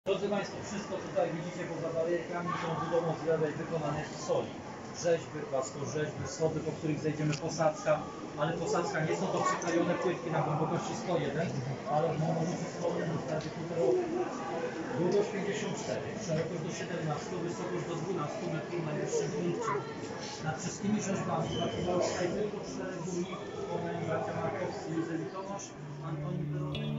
Drodzy Państwo, wszystko tutaj widzicie poza barierkami są budową zwiadek wykonane w soli. Rzeźby, płaskorzeźby, schody, po których zejdziemy, posadzka, ale posadzka nie są to przyklejone płytki na głębokości 101, ale monolity schodne wystarczy długość 54, szerokość do 17, wysokość do 12 metrów na najwyższym punkcie. Nad wszystkimi rzeźbami pracowało tutaj tylko 4 górników, bracia Markowski, Józef Tomasz, Antoni Peron.